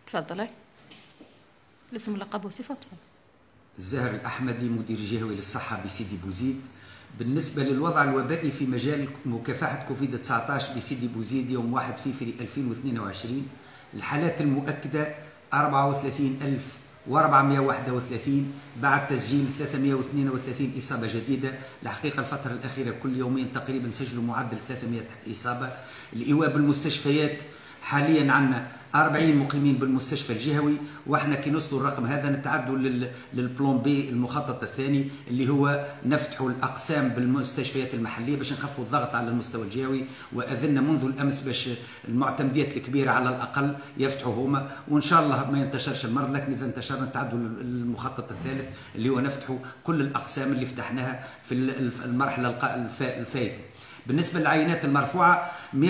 تفضل. الاسم واللقب والصفة. تفضل. الزاهر الأحمدي، مدير جهوي للصحة بسيدي بوزيد. بالنسبة للوضع الوبائي في مجال مكافحة كوفيد 19 بسيدي بوزيد يوم 1 فبراير 2022، الحالات المؤكدة 34431 بعد تسجيل 332 إصابة جديدة. الحقيقة الفترة الأخيرة كل يومين تقريبا سجلوا معدل 300 إصابة. الإيواء بالمستشفيات حاليا عندنا 40 مقيمين بالمستشفى الجهوي، واحنا كي نوصلوا الرقم هذا نتعدوا للبلون بي المخطط الثاني اللي هو نفتحوا الاقسام بالمستشفيات المحليه باش نخفوا الضغط على المستوى الجهوي. واذنا منذ الامس باش المعتمديات الكبيره على الاقل يفتحوا هما، وان شاء الله ما ينتشرش المرض، لكن اذا انتشر نتعدوا المخطط الثالث اللي هو نفتحوا كل الاقسام اللي فتحناها في المرحله الفائته. بالنسبة للعينات المرفوعة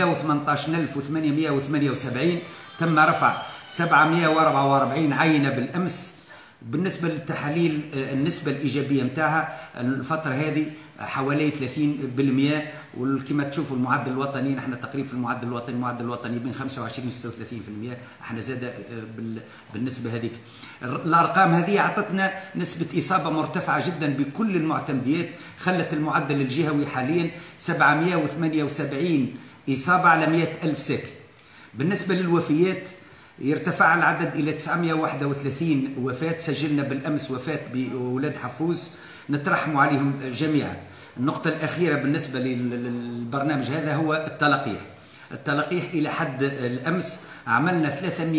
118878 تم رفع 744 عينة بالأمس. بالنسبة للتحاليل النسبة الإيجابية نتاعها الفترة هذه حوالي 30%، وكما تشوفوا المعدل الوطني نحن تقريبا في المعدل الوطني بين 25 و 36%، احنا زاد بالنسبة هذيك. الأرقام هذه أعطتنا نسبة إصابة مرتفعة جدا بكل المعتمديات، خلت المعدل الجهوي حاليا 778 إصابة على 100,000 ساكن. بالنسبة للوفيات يرتفع العدد إلى 931 وفاة، سجلنا بالأمس وفاة بأولاد حفوز نترحم عليهم جميعا. النقطة الأخيرة بالنسبة للبرنامج هذا هو التلقيح إلى حد الأمس عملنا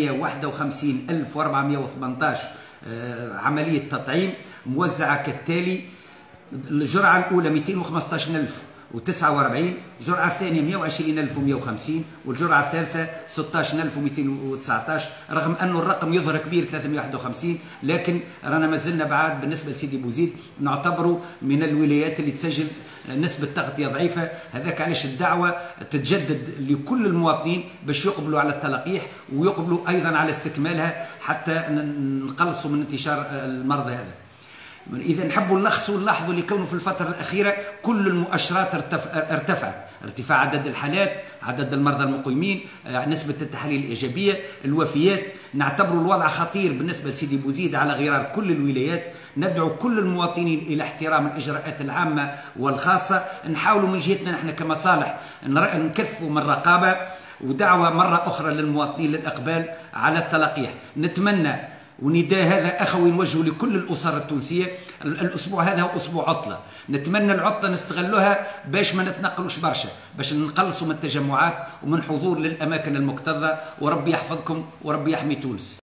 351,418 عملية تطعيم موزعة كالتالي: الجرعة الأولى 215,049، الجرعة الثانية 120,150، والجرعة الثالثة 16,219. رغم أن الرقم يظهر كبير 351، لكن رانا مازلنا بعد بالنسبة لسيدي بوزيد نعتبره من الولايات اللي تسجل نسبة تغطية ضعيفة. هذاك علاش الدعوة تتجدد لكل المواطنين باش يقبلوا على التلقيح ويقبلوا أيضا على استكمالها حتى نقلصوا من انتشار المرض هذا. إذا نحبوا نلخصوا نلاحظوا لكونه في الفترة الأخيرة كل المؤشرات ارتفعت: ارتفاع عدد الحالات، عدد المرضى المقيمين، نسبة التحاليل الإيجابية، الوفيات. نعتبر الوضع خطير بالنسبة لسيدي بوزيد على غرار كل الولايات. ندعو كل المواطنين إلى احترام الإجراءات العامة والخاصة. نحاولوا من جهتنا نحن كمصالح نكثفوا من الرقابة، ودعوة مرة أخرى للمواطنين للإقبال على التلقيح. نتمنى ونداء هذا أخوي نوجهه لكل الأسر التونسية. الأسبوع هذا هو أسبوع عطلة، نتمنى العطلة نستغلوها باش ما نتنقلوش برشا، باش نقلصوا من التجمعات ومن حضور للأماكن المكتظة. وربي يحفظكم وربي يحمي تونس.